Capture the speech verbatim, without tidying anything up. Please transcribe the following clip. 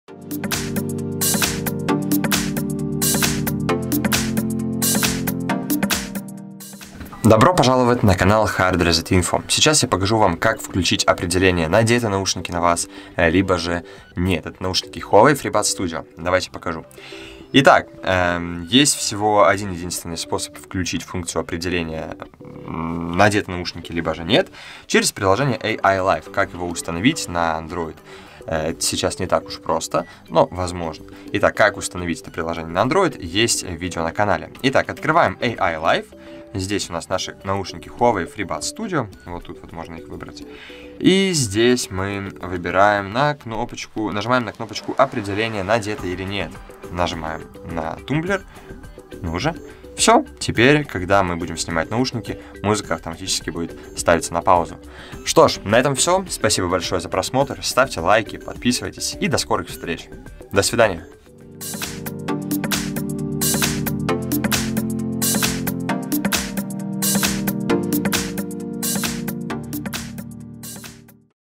Добро пожаловать на канал Hard Reset Info. Сейчас я покажу вам, как включить определение, надеты наушники на вас, либо же нет. Это наушники Huawei FreeBuds Studio. Давайте покажу. Итак, э, есть всего один единственный способ включить функцию определения, надеты наушники, либо же нет, через приложение эй ай Live. Как его установить на Android? Это сейчас не так уж просто, но возможно. Итак, как установить это приложение на Android, есть видео на канале. Итак, открываем эй ай Live. Здесь у нас наши наушники Huawei FreeBuds Studio. Вот тут вот можно их выбрать. И здесь мы выбираем на кнопочку, нажимаем на кнопочку определения, надето или нет. Нажимаем на тумблер. Ну уже. Все. Теперь, когда мы будем снимать наушники, музыка автоматически будет ставиться на паузу. Что ж, на этом все. Спасибо большое за просмотр. Ставьте лайки, подписывайтесь и до скорых встреч. До свидания.